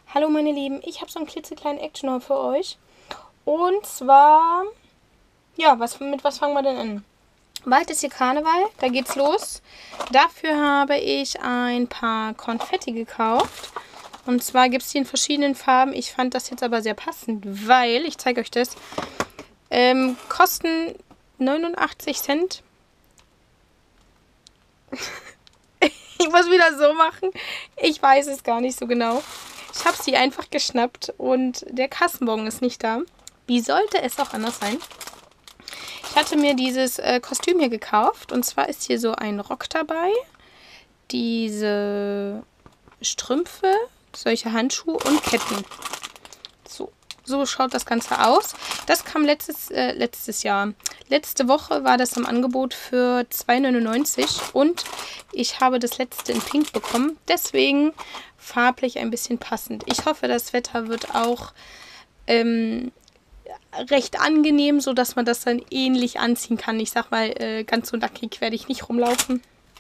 Hallo meine Lieben, ich habe so einen klitzekleinen Action für euch. Und zwar, ja, mit was fangen wir denn an? Bald ist hier Karneval, da geht's los. Dafür habe ich ein paar Konfetti gekauft. Und zwar gibt es die in verschiedenen Farben. Ich fand das jetzt aber sehr passend, weil, ich zeige euch das, kosten 89 Cent. Ich muss wieder so machen. Ich weiß es gar nicht so genau. Ich habe sie einfach geschnappt und der Kassenbon ist nicht da. Wie sollte es auch anders sein? Ich hatte mir dieses Kostüm hier gekauft. Und zwar ist hier so ein Rock dabei. Diese Strümpfe, solche Handschuhe und Ketten. So schaut das Ganze aus. Das kam letztes Jahr. Letzte Woche war das im Angebot für 2,99 und ich habe das letzte in Pink bekommen. Deswegen farblich ein bisschen passend. Ich hoffe, das Wetter wird auch recht angenehm, sodass man das dann ähnlich anziehen kann. Ich sag mal, ganz so nackig werde ich nicht rumlaufen.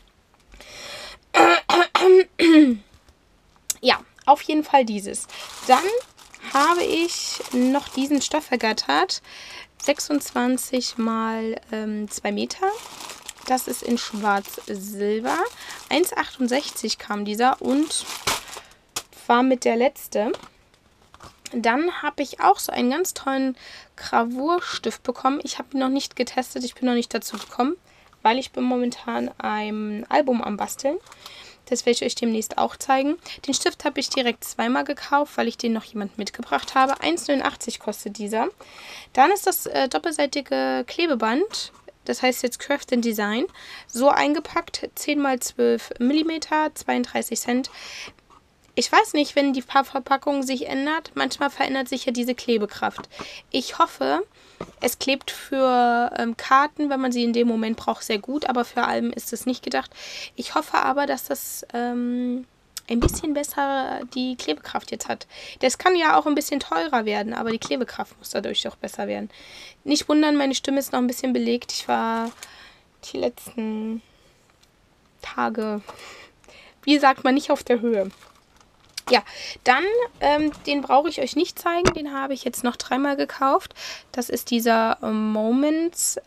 Ja, auf jeden Fall dieses. Dann habe ich noch diesen Stoff ergattert. 26 mal 2 Meter. Das ist in Schwarz-Silber. 1,68 kam dieser und war mit der letzte. Dann habe ich auch so einen ganz tollen Gravurstift bekommen. Ich habe ihn noch nicht getestet. Ich bin noch nicht dazu gekommen, weil ich bin momentan ein Album am Basteln. Das werde ich euch demnächst auch zeigen. Den Stift habe ich direkt zweimal gekauft, weil ich den noch jemand mitgebracht habe. 1,89 kostet dieser. Dann ist das doppelseitige Klebeband, das heißt jetzt Craft and Design, so eingepackt. 10 x 12 mm, 32 Cent. Ich weiß nicht, wenn die Farbverpackung sich ändert. Manchmal verändert sich ja diese Klebekraft. Ich hoffe, es klebt für Karten, wenn man sie in dem Moment braucht, sehr gut. Aber für Alben ist es nicht gedacht. Ich hoffe aber, dass das ein bisschen besser die Klebekraft jetzt hat. Das kann ja auch ein bisschen teurer werden, aber die Klebekraft muss dadurch auch besser werden. Nicht wundern, meine Stimme ist noch ein bisschen belegt. Ich war die letzten Tage, wie sagt man, nicht auf der Höhe. Ja, dann, den brauche ich euch nicht zeigen. Den habe ich jetzt noch dreimal gekauft. Das ist dieser Moments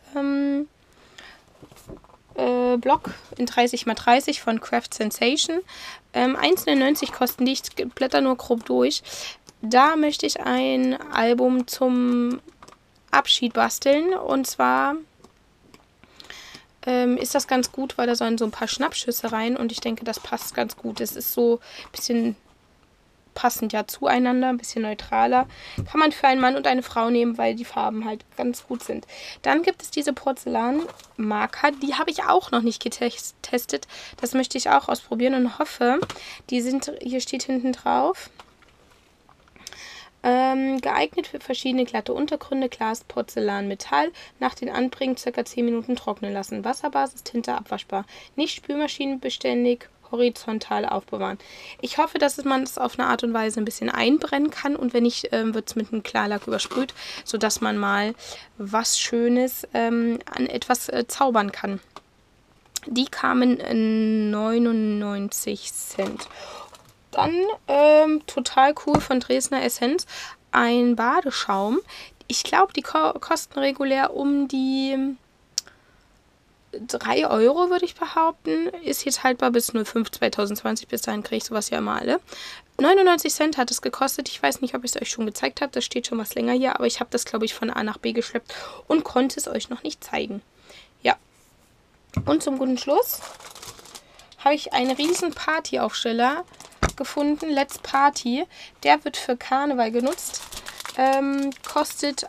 Block in 30 x 30 von Craft Sensation. 1,99 kosten die. Ich blätter nur grob durch. Da möchte ich ein Album zum Abschied basteln. Und zwar ist das ganz gut, weil da sollen so ein paar Schnappschüsse rein. Und ich denke, das passt ganz gut. Es ist so ein bisschen passend ja zueinander, ein bisschen neutraler. Kann man für einen Mann und eine Frau nehmen, weil die Farben halt ganz gut sind. Dann gibt es diese Porzellanmarker, die habe ich auch noch nicht getestet. Das möchte ich auch ausprobieren und hoffe, die sind, hier steht hinten drauf, geeignet für verschiedene glatte Untergründe, Glas, Porzellan, Metall. Nach den Anbringen ca. 10 Minuten trocknen lassen. Wasserbasis, Tinte abwaschbar. Nicht spülmaschinenbeständig, horizontal aufbewahren. Ich hoffe, dass man es auf eine Art und Weise ein bisschen einbrennen kann und wenn nicht, wird es mit einem Klarlack übersprüht, sodass man mal was Schönes an etwas zaubern kann. Die kamen 99 Cent. Dann total cool von Dresdner Essenz ein Badeschaum. Ich glaube, die kosten regulär um die 3 Euro, würde ich behaupten. Ist jetzt haltbar bis 05 2020. Bis dahin kriege ich sowas ja immer alle. 99 Cent hat es gekostet. Ich weiß nicht, ob ich es euch schon gezeigt habe. Das steht schon was länger hier. Aber ich habe das, glaube ich, von A nach B geschleppt und konnte es euch noch nicht zeigen. Ja. Und zum guten Schluss habe ich einen riesen Partyaufsteller gefunden. Let's Party. Der wird für Karneval genutzt. Kostet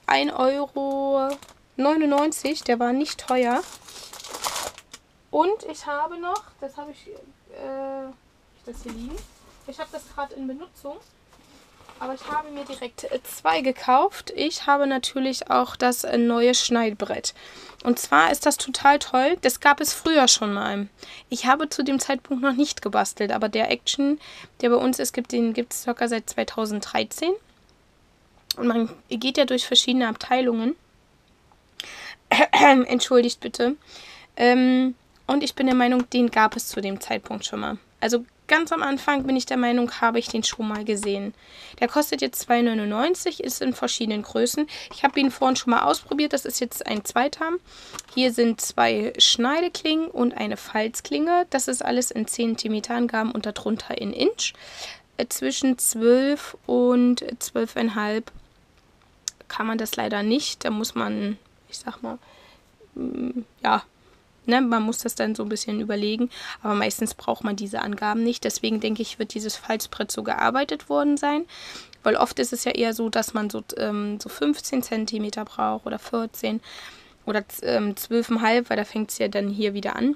1,99 Euro. Der war nicht teuer. Und ich habe noch, das habe ich das hier liegen. Ich habe das gerade in Benutzung, aber ich habe mir direkt 2 gekauft. Ich habe natürlich auch das neue Schneidbrett. Und zwar ist das total toll. Das gab es früher schon mal. Ich habe zu dem Zeitpunkt noch nicht gebastelt, aber der Action, der bei uns ist, den gibt es circa seit 2013. Und man geht ja durch verschiedene Abteilungen. Entschuldigt bitte. Und ich bin der Meinung, den gab es zu dem Zeitpunkt schon mal. Also ganz am Anfang, bin ich der Meinung, habe ich den schon mal gesehen. Der kostet jetzt 2,99 €, ist in verschiedenen Größen. Ich habe ihn vorhin schon mal ausprobiert, das ist jetzt ein zweiter. Hier sind 2 Schneideklingen und eine Falzklinge. Das ist alles in 10 cm Angaben und darunter in Inch. Zwischen 12 und 12,5 kann man das leider nicht. Da muss man, ich sag mal, ja, ne, man muss das dann so ein bisschen überlegen. Aber meistens braucht man diese Angaben nicht. Deswegen denke ich, wird dieses Falzbrett so gearbeitet worden sein. Weil oft ist es ja eher so, dass man so 15 cm braucht oder 14 oder 12,5, weil da fängt es ja dann hier wieder an.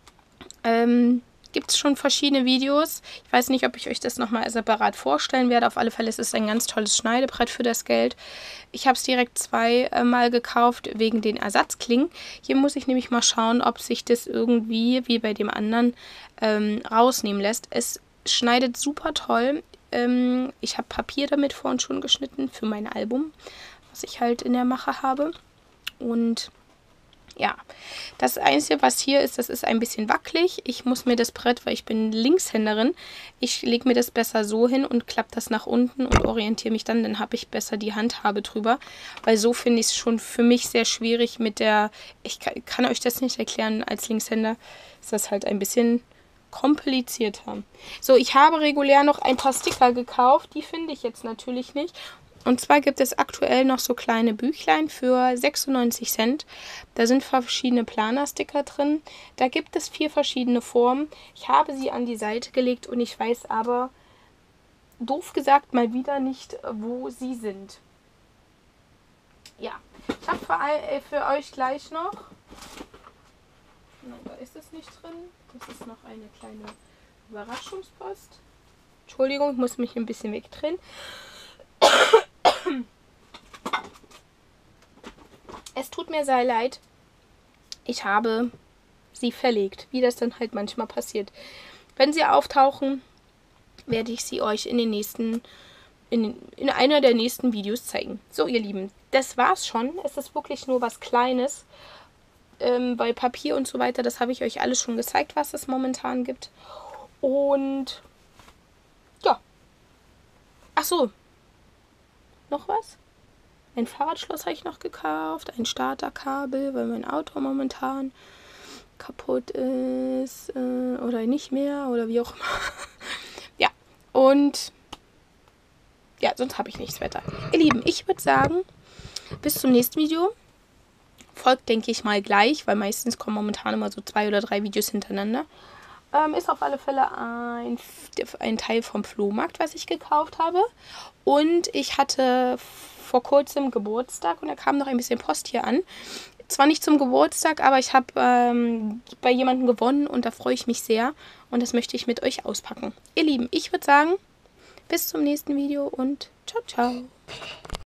Gibt es schon verschiedene Videos. Ich weiß nicht, ob ich euch das nochmal separat vorstellen werde. Auf alle Fälle ist es ein ganz tolles Schneidebrett für das Geld. Ich habe es direkt zweimal gekauft wegen den Ersatzklingen. Hier muss ich nämlich mal schauen, ob sich das irgendwie, wie bei dem anderen, rausnehmen lässt. Es schneidet super toll. Ich habe Papier damit vorhin schon geschnitten für mein Album, was ich halt in der Mache habe. Und ja, das Einzige, was hier ist, das ist ein bisschen wackelig. Ich muss mir das Brett, weil ich bin Linkshänderin, ich lege mir das besser so hin und klappe das nach unten und orientiere mich dann habe ich besser die Handhabe drüber. Weil so finde ich es schon für mich sehr schwierig mit der, ich kann euch das nicht erklären, als Linkshänder ist das halt ein bisschen komplizierter. So, ich habe regulär noch ein paar Sticker gekauft, die finde ich jetzt natürlich nicht. Und zwar gibt es aktuell noch so kleine Büchlein für 96 Cent. Da sind verschiedene Planer-Sticker drin. Da gibt es 4 verschiedene Formen. Ich habe sie an die Seite gelegt und ich weiß aber, doof gesagt, mal wieder nicht, wo sie sind. Ja, ich habe für euch gleich noch... Nein, da ist es nicht drin. Das ist noch eine kleine Überraschungspost. Entschuldigung, ich muss mich ein bisschen wegdrehen. Es tut mir sehr leid. Ich habe sie verlegt, wie das dann halt manchmal passiert. Wenn sie auftauchen, werde ich sie euch in einer der nächsten Videos zeigen. So, ihr Lieben, das war's schon. Es ist wirklich nur was Kleines. Bei Papier und so weiter, das habe ich euch alles schon gezeigt, was es momentan gibt. Und ja. Ach so. Noch was? Ein Fahrradschloss habe ich noch gekauft, ein Starterkabel, weil mein Auto momentan kaputt ist oder nicht mehr oder wie auch immer. Ja, und ja, sonst habe ich nichts weiter. Ihr Lieben, ich würde sagen, bis zum nächsten Video. Folgt, denke ich mal, gleich, weil meistens kommen momentan immer so 2 oder 3 Videos hintereinander. Ist auf alle Fälle ein Teil vom Flohmarkt, was ich gekauft habe. Und ich hatte vor kurzem Geburtstag und da kam noch ein bisschen Post hier an. Zwar nicht zum Geburtstag, aber ich habe bei jemandem gewonnen und da freue ich mich sehr. Und das möchte ich mit euch auspacken. Ihr Lieben, ich würde sagen, bis zum nächsten Video und ciao, ciao.